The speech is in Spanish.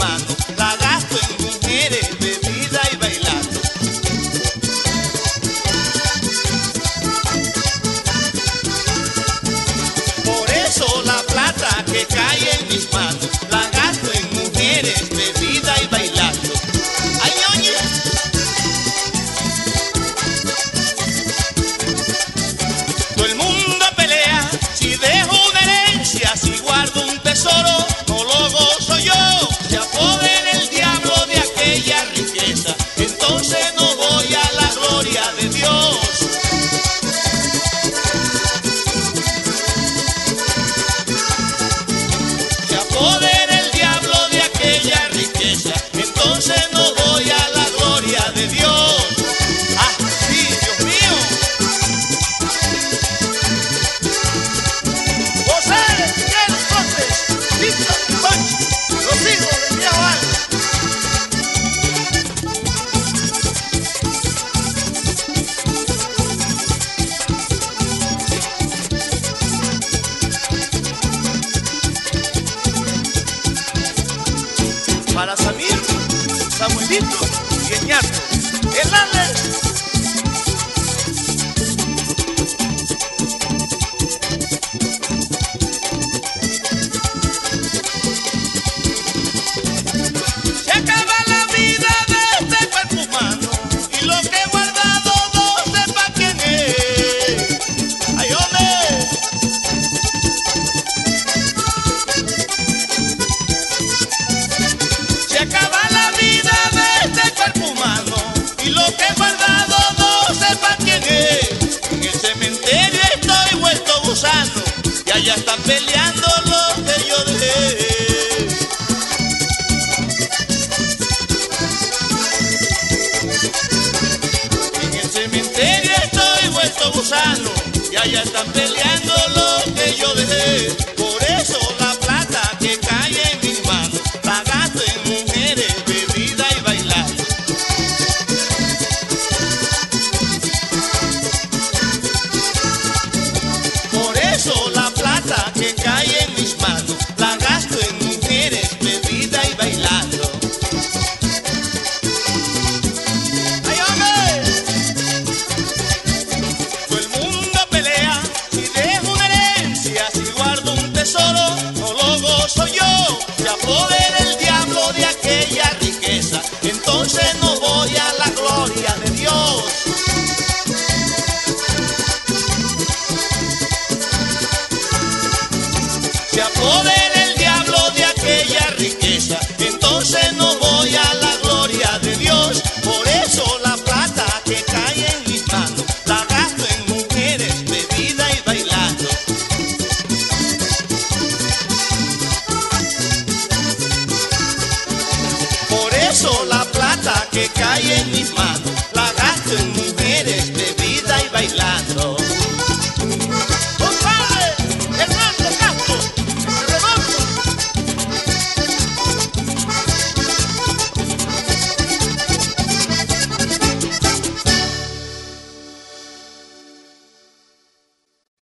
mano la gasto en mujeres, bebida y bailando. Por eso la plata que cae en mis manos la gasto en mujeres, bebida y bailando. ¡Ay, oye! Todo el mundo pelea si dejo una herencia, si guardo un tesoro, no lo gozo yo. Se apodera el diablo de aquella riqueza, entonces no voy a la gloria de Dios. Se apodera el diablo de aquella riqueza, entonces no voy a la gloria de Dios. ¡Ah, sí, Dios mío! José, Miguel Cortés, Víctor y Pancho, los hijos del viejo Alba. Para Samir, Samuelito y Eñardo, el Ale. Se acaba la vida de este cuerpo humano y lo que he guardado no sepa quién es. ¡Ay, hombre! Se acaba la vida de este cuerpo humano y lo que he guardado no sepa quién es. En el cementerio estoy vuelto gusano y allá están peleando los que yo dejé. En el cementerio estoy vuelto gusano y allá están peleando